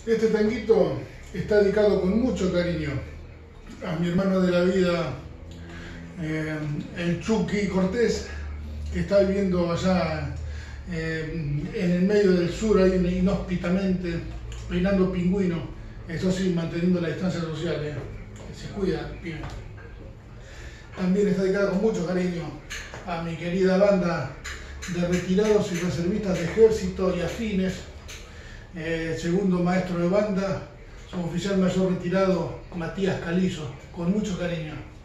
Este tanguito está dedicado con mucho cariño a mi hermano de la vida, el Chucky Cortés, que está viviendo allá en el medio del sur, ahí inhóspitamente, peinando pingüinos. Eso sí, manteniendo la distancia social, se cuida, pibe. También está dedicado con mucho cariño a mi querida banda de retirados y reservistas de ejército y afines. Segundo maestro de banda, suboficial mayor retirado Matías Calizo, con mucho cariño.